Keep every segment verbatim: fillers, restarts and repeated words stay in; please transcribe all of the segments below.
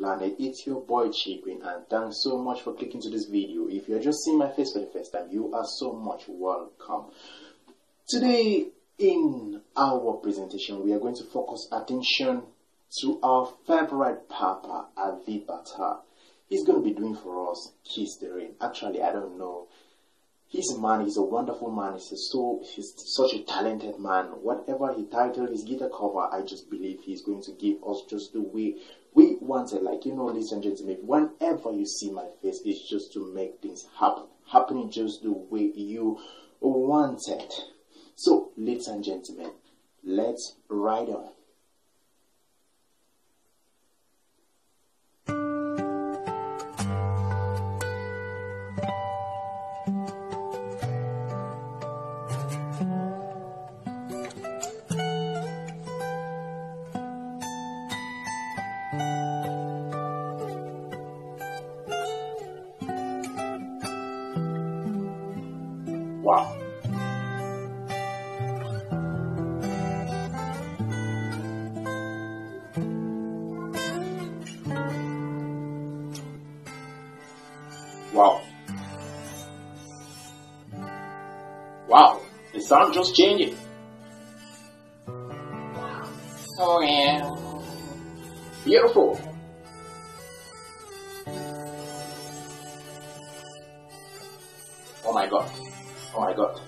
planet. It's your boy Chiquin, and thanks so much for clicking to this video. If you're just seeing my face for the first time, you are so much welcome. Today in our presentation, we are going to focus attention to our favorite Papa, Ali Bata. He's going to be doing for us Kiss the Rain. Actually, I don't know. He's a man, he's a wonderful man, he's, a so, he's such a talented man. Whatever he titled his guitar cover, I just believe he's going to give us just the way we wanted. Like, you know, ladies and gentlemen, whenever you see my face, it's just to make things happen. Happening just the way you wanted. So, ladies and gentlemen, let's ride on. Wow. Wow. Wow. The sound just changing. Oh yeah. Beautiful. Oh my God. Oh my God.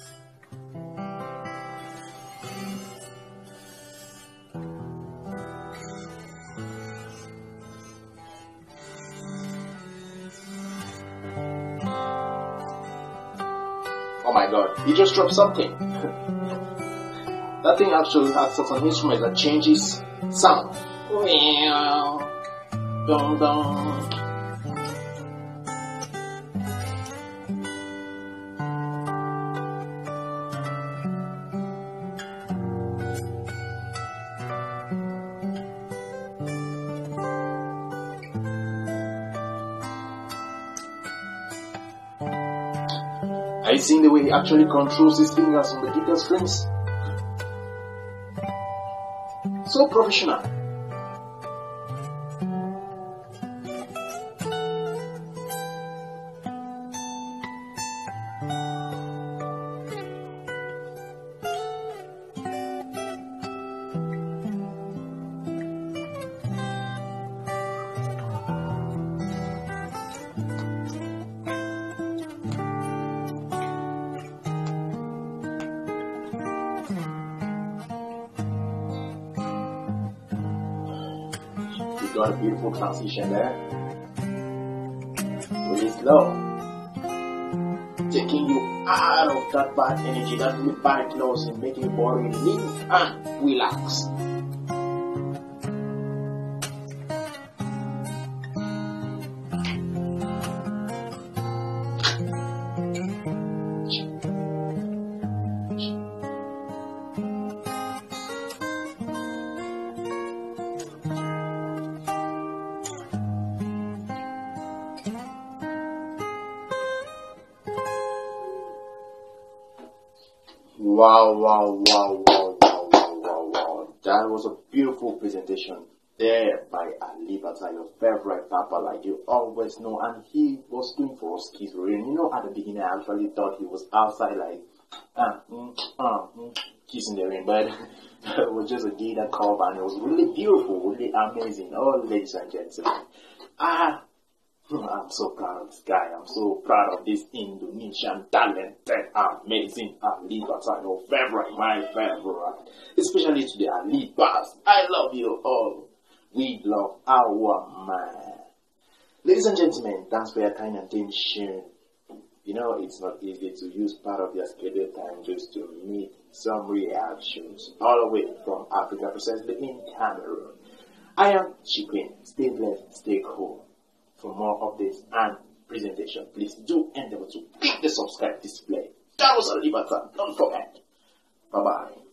Oh my God. He just dropped something. That thing actually has certain instrument that changes sound. Dun, dun. Are you seeing the way he actually controls his fingers on the guitar strings? So professional. Got a beautiful transition there. Really slow. Taking you out of that bad energy, that really bad clothes, and making your body live and relax. Wow, wow, wow, wow, wow, wow, wow, wow. That was a beautiful presentation there by Ali Bata, your favorite Papa, like you always know. And he was doing for us Kiss the Rain. You know, at the beginning, I actually thought he was outside, like, ah, mm, ah, mm, kissing the rain. But it was just a guitar cover, and it was really beautiful, really amazing. Oh, ladies and gentlemen. Ah. I'm so proud of this guy. I'm so proud of this Indonesian talented, amazing Ali Bata, your favorite, my favorite. Especially to the Ali Bas. I love you all. We love our man. Ladies and gentlemen, thanks for your kind attention. You know, it's not easy to use part of your scheduled time just to meet some reactions all the way from Africa, precisely in Cameroon. I am Chiquin. Stay blessed, stay cool. For more updates and presentation, please do endeavor to click the subscribe display. That was Ali Bata. Don't forget. Bye bye.